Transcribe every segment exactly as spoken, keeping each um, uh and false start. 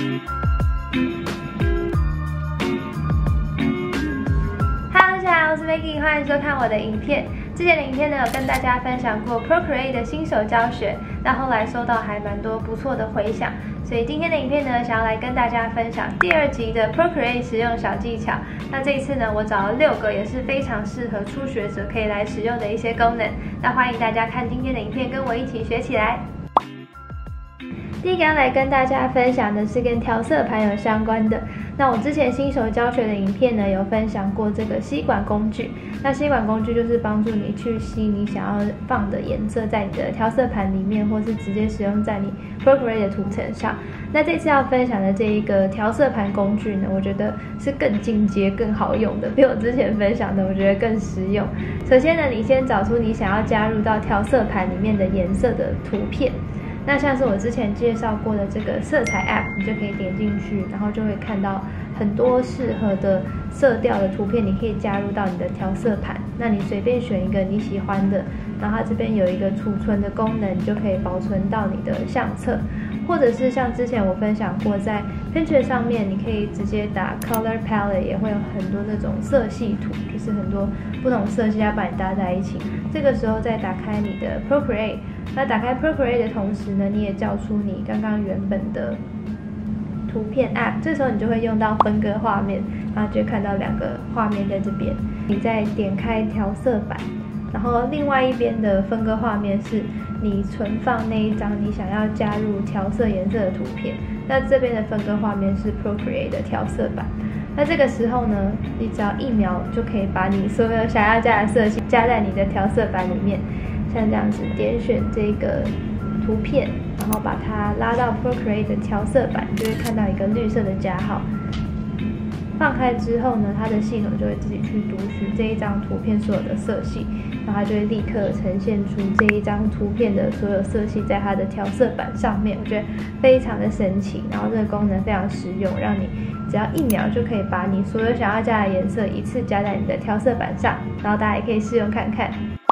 Hello， 大家好，我是 Maggie， 欢迎收看我的影片。之前的影片呢，有跟大家分享过 Procreate 的新手教学，那后来收到还蛮多不错的回响，所以今天的影片呢，想要来跟大家分享第二集的 Procreate 使用小技巧。那这一次呢，我找了六个也是非常适合初学者可以来使用的一些功能。那欢迎大家看今天的影片，跟我一起学起来。第一个要来跟大家分享的是跟调色盘有相关的。那我之前新手教学的影片呢，有分享过这个吸管工具。那吸管工具就是帮助你去吸你想要放的颜色在你的调色盘里面，或是直接使用在你 Procreate 的图层上。那这次要分享的这一个调色盘工具呢，我觉得是更进阶、更好用的，比我之前分享的我觉得更实用。首先呢，你先找出你想要加入到调色盘里面的颜色的图片。那像是我之前介绍过的这个色彩 App， 你就可以点进去，然后就会看到很多适合的色调的图片，你可以加入到你的调色盘。那你随便选一个你喜欢的，然后它这边有一个储存的功能，你就可以保存到你的相册。或者是像之前我分享过，在 Pinterest 上面，你可以直接打 Color Palette， 也会有很多那种色系图，就是很多不同色系要把你搭在一起。这个时候再打开你的 Procreate， 那打开 Procreate 的同时呢，你也叫出你刚刚原本的图片 App， 这时候你就会用到分割画面，然后就会看到两个画面在这边。你再点开调色板，然后另外一边的分割画面是你存放那一张你想要加入调色颜色的图片，那这边的分割画面是 Procreate 的调色板。那这个时候呢，你只要一秒就可以把你所有想要加的色系加在你的调色板里面，像这样子点选这个图片，然后把它拉到 Procreate 的调色板，就会看到一个绿色的加号。放开之后呢，它的系统就会自己去读取这一张图片所有的色系，然后它就会立刻呈现出这一张图片的所有色系在它的调色板上面。我觉得非常的神奇，然后这个功能非常实用，让你只要一秒就可以把你所有想要加的颜色一次加在你的调色板上，然后大家也可以试用看看。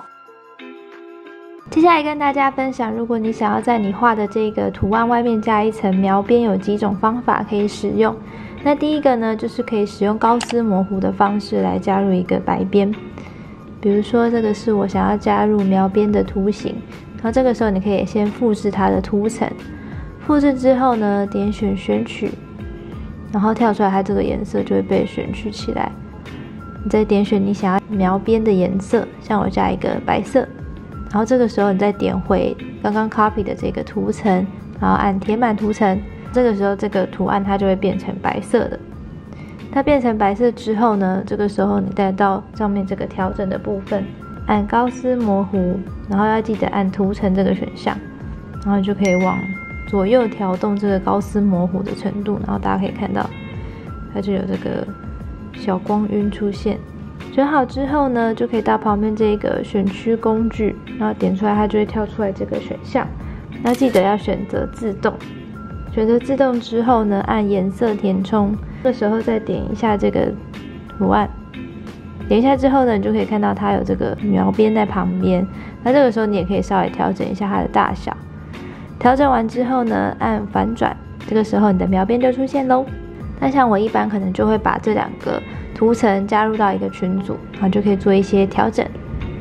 接下来跟大家分享，如果你想要在你画的这个图案外面加一层描边，有几种方法可以使用。那第一个呢，就是可以使用高斯模糊的方式来加入一个白边。比如说这个是我想要加入描边的图形，然后这个时候你可以先复制它的图层，复制之后呢，点选选取，然后跳出来它这个颜色就会被选取起来。你再点选你想要描边的颜色，像我加一个白色，然后这个时候你再点回刚刚 copy 的这个图层，然后按填满图层。这个时候这个图案它就会变成白色的。它变成白色之后呢，这个时候你再到上面这个调整的部分，按高斯模糊，然后要记得按图层这个选项，然后你就可以往左右调动这个高斯模糊的程度，然后大家可以看到它就有这个小光晕出现。选好之后呢，就可以到旁边这个选区工具，然后点出来它就会跳出来这个选项，那记得要选择自动。选择自动之后呢，按颜色填充，这时候再点一下这个图案，点一下之后呢，你就可以看到它有这个描边在旁边。那这个时候你也可以稍微调整一下它的大小。调整完之后呢，按反转，这个时候你的描边就出现咯。那像我一般可能就会把这两个图层加入到一个群组，然后就可以做一些调整。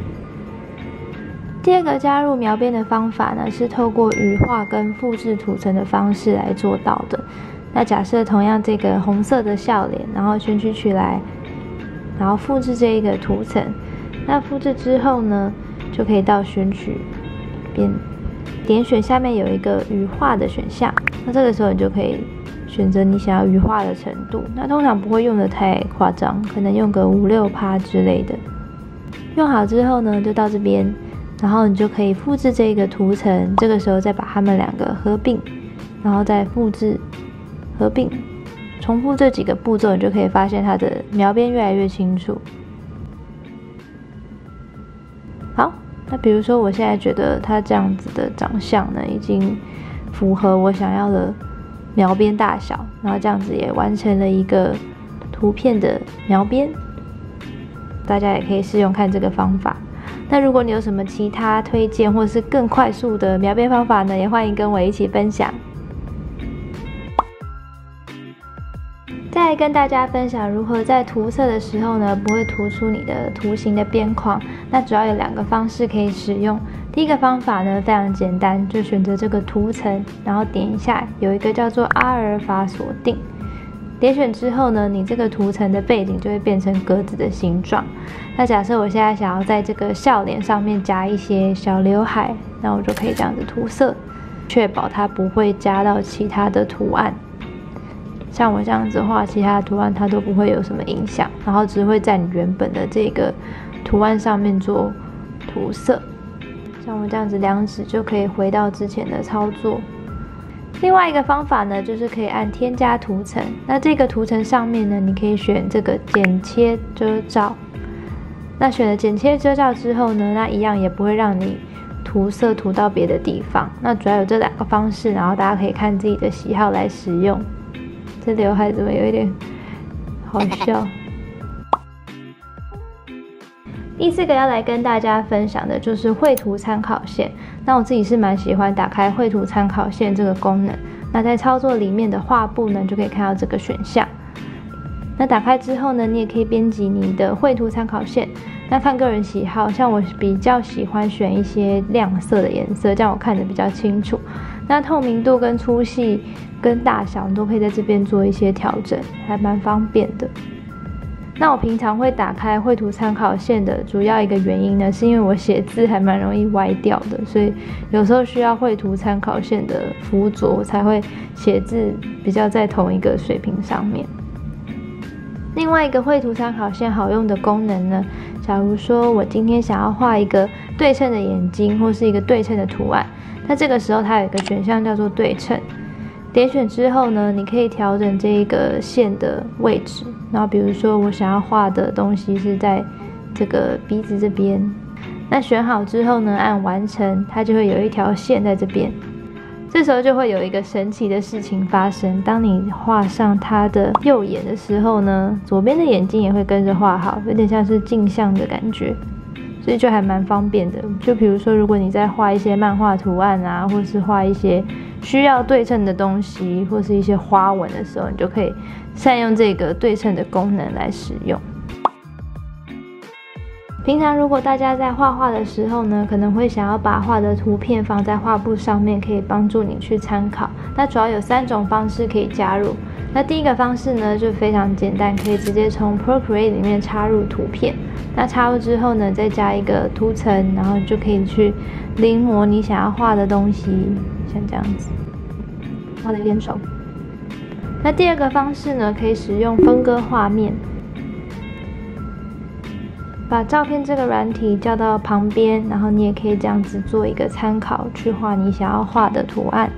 第二个加入描边的方法呢，是透过羽化跟复制图层的方式来做到的。那假设同样这个红色的笑脸，然后选取取来，然后复制这一个图层。那复制之后呢，就可以到选取边，点选下面有一个羽化的选项。那这个时候你就可以选择你想要羽化的程度。那通常不会用的太夸张，可能用个五六趴之类的。用好之后呢，就到这边。然后你就可以复制这个图层，这个时候再把它们两个合并，然后再复制、合并，重复这几个步骤，你就可以发现它的描边越来越清楚。好，那比如说我现在觉得它这样子的长相呢，已经符合我想要的描边大小，然后这样子也完成了一个图片的描边。大家也可以试用看这个方法。那如果你有什么其他推荐或是更快速的描边方法呢，也欢迎跟我一起分享。 再来跟大家分享如何在涂色的时候呢，不会涂出你的图形的边框。那主要有两个方式可以使用。第一个方法呢非常简单，就选择这个图层，然后点一下，有一个叫做阿尔法锁定。点选之后呢，你这个图层的背景就会变成格子的形状。那假设我现在想要在这个笑脸上面加一些小刘海，那我就可以这样子涂色，确保它不会加到其他的图案。像我这样子画其他的图案，它都不会有什么影响，然后只会在你原本的这个图案上面做涂色。像我这样子两指就可以回到之前的操作。另外一个方法呢，就是可以按添加图层。那这个图层上面呢，你可以选这个剪切遮罩。那选了剪切遮罩之后呢，那一样也不会让你涂色涂到别的地方。那主要有这两个方式，然后大家可以看自己的喜好来使用。这刘海怎么有一点好笑？第四个要来跟大家分享的就是绘图参考线。那我自己是蛮喜欢打开绘图参考线这个功能。那在操作里面的画布呢，就可以看到这个选项。那打开之后呢，你也可以编辑你的绘图参考线。那看个人喜好，像我比较喜欢选一些亮色的颜色，这样我看得比较清楚。那透明度跟粗细跟大小，你都可以在这边做一些调整，还蛮方便的。那我平常会打开绘图参考线的主要一个原因呢，是因为我写字还蛮容易歪掉的，所以有时候需要绘图参考线的辅佐，我才会写字比较在同一个水平上面。另外一个绘图参考线好用的功能呢，假如说我今天想要画一个对称的眼睛或是一个对称的图案，那这个时候它有一个选项叫做对称。点选之后呢，你可以调整这一个线的位置，然后比如说我想要画的东西是在这个鼻子这边，那选好之后呢，按完成，它就会有一条线在这边。这时候就会有一个神奇的事情发生，当你画上它的右眼的时候呢，左边的眼睛也会跟着画好，有点像是镜像的感觉，所以就还蛮方便的。就比如说如果你在画一些漫画图案啊，或是画一些需要对称的东西，或是一些花纹的时候，你就可以善用这个对称的功能来使用。平常如果大家在画画的时候呢，可能会想要把画的图片放在画布上面，可以帮助你去参考。那主要有三种方式可以加入。那第一个方式呢，就非常简单，可以直接从 Procreate 里面插入图片。那插入之后呢，再加一个图层，然后就可以去临摹你想要画的东西，像这样子，画的有点手。那第二个方式呢，可以使用分割画面。把照片这个软体叫到旁边，然后你也可以这样子做一个参考，去画你想要画的图案。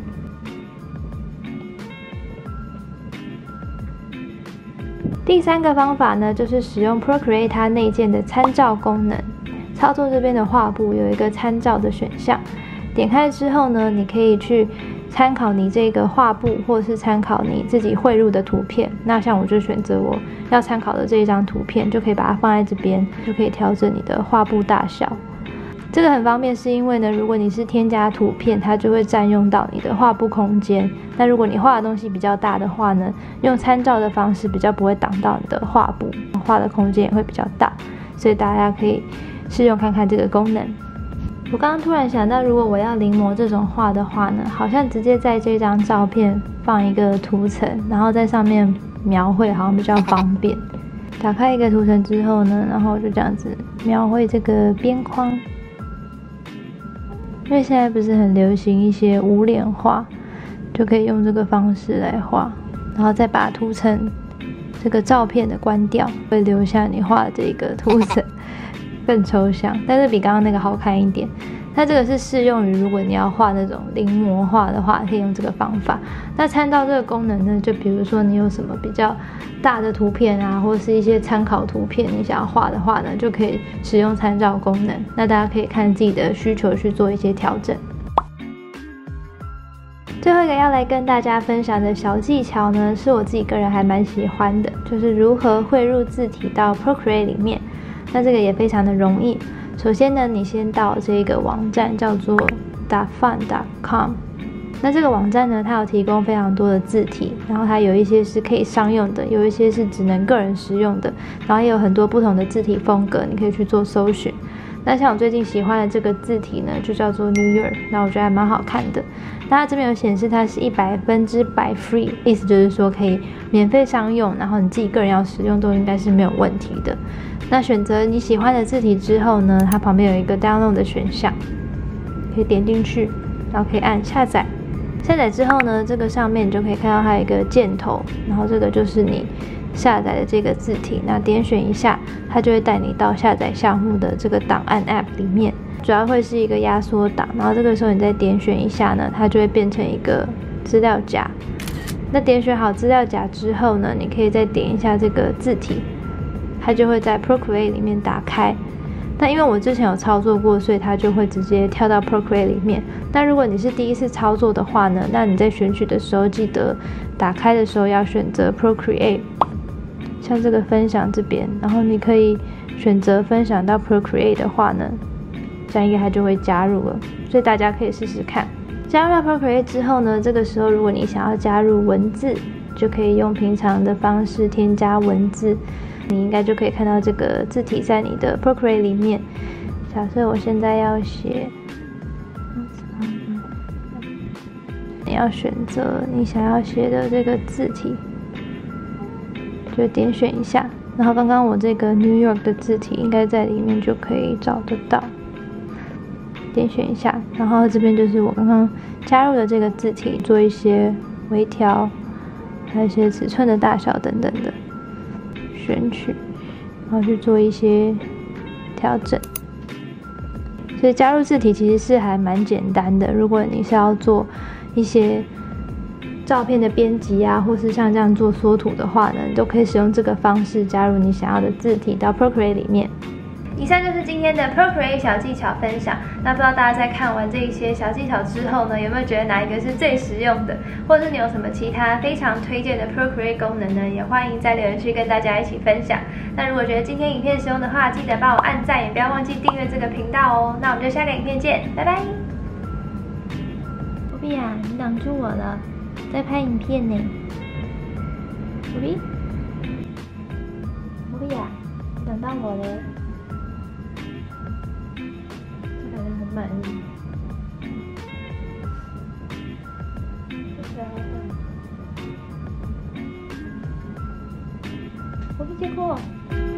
第三个方法呢，就是使用 Procreate 它内建的参照功能。操作这边的画布有一个参照的选项，点开之后呢，你可以去参考你这个画布，或者是参考你自己汇入的图片。那像我就选择我要参考的这一张图片，就可以把它放在这边，就可以调整你的画布大小。这个很方便，是因为呢，如果你是添加图片，它就会占用到你的画布空间。那如果你画的东西比较大的话呢，用参照的方式比较不会挡到你的画布，画的空间也会比较大。所以大家可以试用看看这个功能。我刚刚突然想到，如果我要临摹这种画的话呢，好像直接在这张照片放一个图层，然后在上面描绘，好像比较方便。打开一个图层之后呢，然后就这样子描绘这个边框。因为现在不是很流行一些无脸画，就可以用这个方式来画，然后再把图层这个照片的关掉，会留下你画的这个图层。更抽象，但是比刚刚那个好看一点。它这个是适用于如果你要画那种临摹画的话，可以用这个方法。那参照这个功能呢，就比如说你有什么比较大的图片啊，或是一些参考图片，你想要画的话呢，就可以使用参照功能。那大家可以看自己的需求去做一些调整。最后一个要来跟大家分享的小技巧呢，是我自己个人还蛮喜欢的，就是如何汇入字体到 Procreate 里面。那这个也非常的容易。首先呢，你先到这个网站叫做 dafun 点 com， 那这个网站呢，它有提供非常多的字体，然后它有一些是可以商用的，有一些是只能个人使用的，然后也有很多不同的字体风格，你可以去做搜寻。那像我最近喜欢的这个字体呢，就叫做 New York， 那我觉得还蛮好看的。那它这边有显示它是一百分之百 free， 意思就是说可以免费商用，然后你自己个人要使用都应该是没有问题的。那选择你喜欢的字体之后呢，它旁边有一个 download 的选项，可以点进去，然后可以按下载。下载之后呢，这个上面你就可以看到它有一个箭头，然后这个就是你下载的这个字体，那点选一下，它就会带你到下载项目的这个档案 App 里面，主要会是一个压缩档，然后这个时候你再点选一下呢，它就会变成一个资料夹。那点选好资料夹之后呢，你可以再点一下这个字体，它就会在 Procreate 里面打开。那因为我之前有操作过，所以它就会直接跳到 Procreate 里面。那如果你是第一次操作的话呢，那你在选取的时候记得打开的时候要选择 Procreate， 像这个分享这边，然后你可以选择分享到 Procreate 的话呢，这样应该它就会加入了，所以大家可以试试看。加入到 Procreate 之后呢，这个时候如果你想要加入文字，就可以用平常的方式添加文字。你应该就可以看到这个字体在你的 Procreate 里面。假设我现在要写，你要选择你想要写的这个字体，就点选一下，然后刚刚我这个 New York 的字体应该在里面就可以找得到。点选一下，然后这边就是我刚刚加入的这个字体，做一些微调，还有一些尺寸的大小等等的。选取，然后去做一些调整。所以加入字体其实是还蛮简单的。如果你是要做一些照片的编辑啊，或是像这样做缩图的话呢，你都可以使用这个方式加入你想要的字体到 Procreate 里面。以上就是今天的 Procreate 小技巧分享。那不知道大家在看完这一些小技巧之后呢，有没有觉得哪一个是最实用的，或者是你有什么其他非常推荐的 Procreate 功能呢？也欢迎在留言区跟大家一起分享。那如果觉得今天影片实用的话，记得帮我按赞，也不要忘记订阅这个频道哦。那我们就下个影片见，拜拜。波比啊，你挡住我了，在拍影片呢。波比，波比啊，你挡到我了。很满意，我被接过。